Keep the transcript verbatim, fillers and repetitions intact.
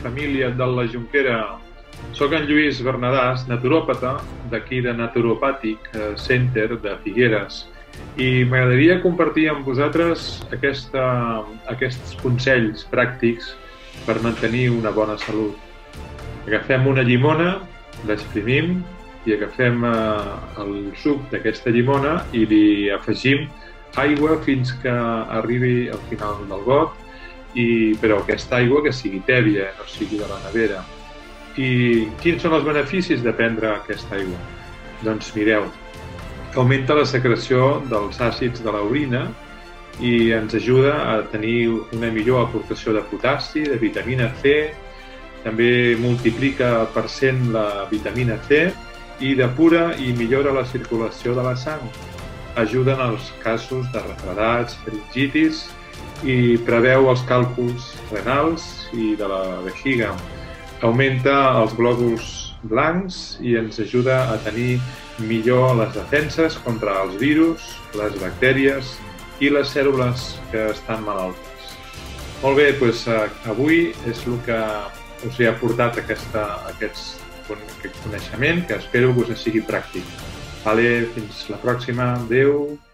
família de la Jonquera. Soc en Lluís Bernadàs, naturòpata d'aquí de Naturopàtic Center de Figueres, i m'agradaria compartir amb vosaltres aquesta, aquests consells pràctics per mantenir una bona salut. Agafem una llimona, l'exprimim i agafem eh, el suc d'aquesta llimona i li afegim aigua fins que arribi al final del got, i, però aquesta aigua que sigui tèbia, no sigui de la nevera. I quins són els beneficis de prendre aquesta aigua? Doncs mireu, augmenta la secreció dels àcids de l'orina i ens ajuda a tenir una millor aportació de potassi, de vitamina C, també multiplica per cent la vitamina C i depura i millora la circulació de la sang. Ajuda en els casos de refredats, faringitis i preveu els càlculs renals i de la vejiga. Augmenta els glòbuls blancs i ens ajuda a tenir millor les defenses contra els virus, les bactèries i les cèl·lules que estan malaltes. Molt bé, doncs avui és el que us he aportat aquesta, aquest, aquest coneixement, que espero que us sigui pràctic. Vale, fins la pròxima. Adéu.